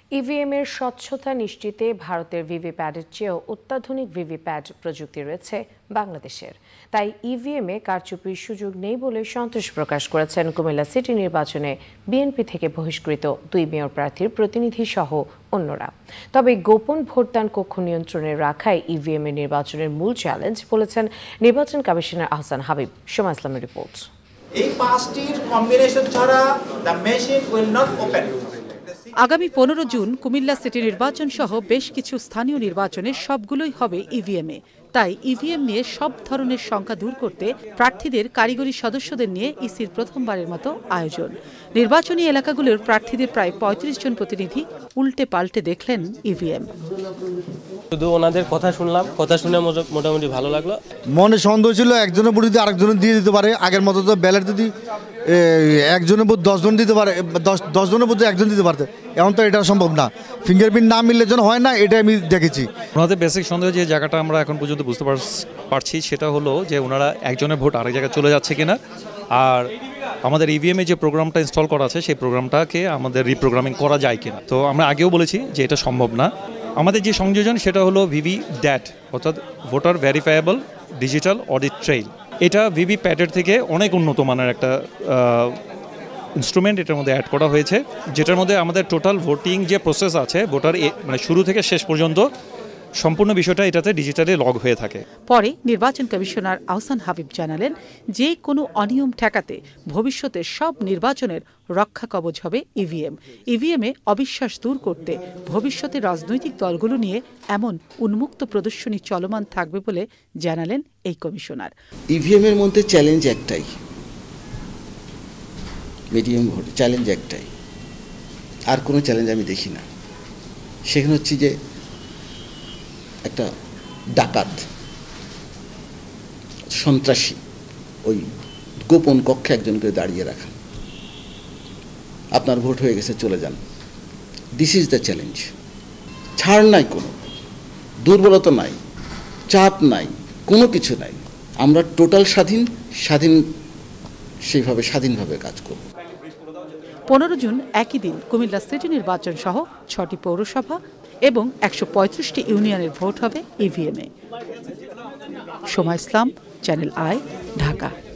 EVM এর স্বচ্ছতা নিশ্চিতে ভারতের ভিভিপ্যাটের চেয়েও অত্যাধুনিক ভিভিপ্যাট প্রযুক্তি রয়েছে বাংলাদেশের। তাই ইভিএম এ কারচুপির সুযোগ নেই বলে সন্তোষ প্রকাশ করেছেন কুমিল্লা সিটি নির্বাচনে বিএনপি থেকে বহিষ্কৃত 2 মেয়র প্রার্থীর প্রতিনিধি সহ অন্যরা। তবে গোপন ভোটদান কক্ষ নিয়ন্ত্রণে রাখায় ইভিএম এর নির্বাচনের মূল চ্যালেঞ্জ বলেছেন নির্বাচন কমিশনার আহসান হাবিব। সোমা ইসলামের রিপোর্ট। এই পাঁচটির কম্বিনেশন ছাড়া the machine will not open. আগামী 15 জুন কুমিল্লা সিটি নির্বাচন সহ বেশ কিছু স্থানীয় নির্বাচনে সবগুলোই হবে ইভিএমে। তাই ইভিএম নিয়ে সব ধরনের শঙ্কা দূর করতে প্রার্থীদের কারিগরি সদস্যদের নিয়ে ইসির প্রথমবারের মতো আয়োজন। নির্বাচনী এলাকাগুলোর প্রার্থীদের প্রায় 35 জন প্রতিনিধি উল্টে পাল্টে দেখলেন ইভিএম। শুধু ওনাদের কথা শুনলাম, কথা শুনে মোটামুটি ভালো লাগলো। মনে সন্দেহ ছিল একজনের ভোট যদি আরেকজনের দিয়ে দিতে পারে। আগের মতো তো ব্যালট যদি একজনের ভোট 10 জন দিতে পারে, 10 জনের ভোট একজন দিতে পারতে, এখন তো এটা সম্ভব না। ফিঙ্গারপ্রিন্ট না মিললে যেন হয় না, এটা আমি দেখেছি। ওনাদের বেসিক সন্দেহ যে জায়গাটা আমরা এখন পর্যন্ত বুঝতে পারছি সেটা হলো যে ওনারা একজনের ভোট আরেক জায়গায় চলে যাচ্ছে কিনা। আর আমাদের ইভিএমে যে প্রোগ্রামটা ইনস্টল করা আছে সেই প্রোগ্রামটাকে আমাদের রিপ্রোগ্রামিং করা যায় কিনা। তো আমরা আগেও বলেছি যে এটা সম্ভব না। আমাদের যে সংযোজন সেটা হলো ভিভি ড্যাট, অর্থাৎ voter verifiable digital audit trail. এটা ভিভি প্যাটের থেকে অনেক উন্নত মানের একটা ইনস্ট্রুমেন্ট এটার মধ্যে অ্যাড করা হয়েছে, যেটার মধ্যে আমাদের টোটাল ভোটিং যে প্রসেস আছে ভোটার মানে শুরু থেকে শেষ পর্যন্ত সম্পূর্ণ বিষয়টা এটাতে ডিজিটালি লগ হয়ে থাকে। পরে নির্বাচন কমিশনার আহসান হাবিব জানালেন, যে কোনো অনিয়ম ঠেকাতে ভবিষ্যতে সব নির্বাচনের রক্ষা কবচ হবে ইভিএম। ইভিএমে অবিশ্বাস দূর করতে ভবিষ্যতে রাজনৈতিক দলগুলো নিয়ে এমন উন্মুক্ত প্রদর্শনী চলমান থাকবে বলে জানালেন এই কমিশনার। ইভিএম এর মধ্যে চ্যালেঞ্জ একটাই, মিডিয়াম ভোট চ্যালেঞ্জ একটাই, আর কোনো চ্যালেঞ্জ আমি দেখি না। সেখানে হচ্ছে যে একটা ডাকাত সন্ত্রাসী ওই গোপন কক্ষে একজনকে দাঁড়িয়ে রাখা, আপনার ভোট হয়ে গেছে চলে যান। This is the challenge. ছাড় নাই, কোনো দুর্বলতা নাই, চাপ নাই, কোনো কিছু নাই। আমরা টোটাল স্বাধীন সেইভাবে স্বাধীনভাবে কাজ করব। 15 জুন একই দিন কুমিল্লা সিটি নির্বাচন সহ 6টি পৌরসভা এবং 135টি ইউনিয়নের ভোট হবে ইভিএমে। Soma Islam, channel i, Dhaka.